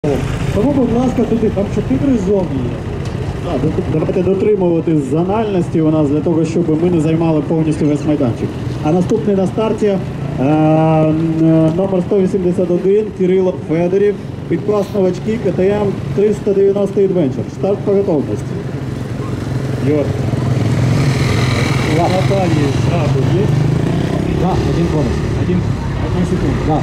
Тому, будь ласка, туди, там 4 зони є. Давайте дотримуватись зональності у нас для того, щоб ми не займали повністю весь майданчик. А наступний на старті номер 181 Кирило Федорів, підклас новачки КТМ 390 Adventure. Старт по готовності. Йор. Натальи сразу есть? Да, один бонус. Одну секунду. Да.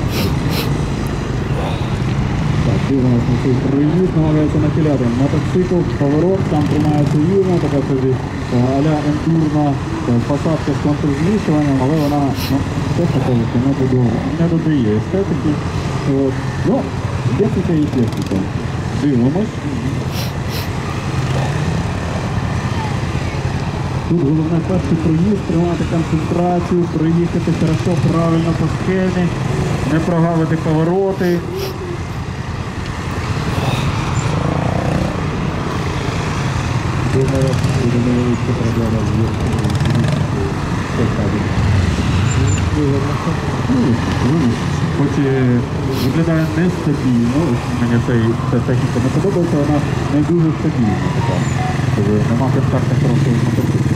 Так, дивимось на цей проїзд, намагається нахиляти мотоцикл, поворот, там тримається вірно, така собі а-ля ендурна посадка з контрзмішуванням, але вона чесно кажучи, не додає естетики. От. Ну, техніка і техніка. Дивимось. Тут головне перший проїзд, тримати концентрацію, проїхати хорошо, правильно по схемі, не прогавити повороти. Думаю, невеличка проблема з хоч і виглядає нестабільно, мені ця техніка не подобається, вона не дуже стабільна така. Тобто нема контакту хорошого мотоциклу.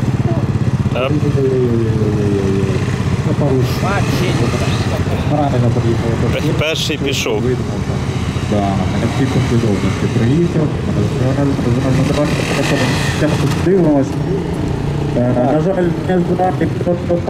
Перший пішов. Да, на всій послідовності приїхав. Дивимось. На жаль, не збирати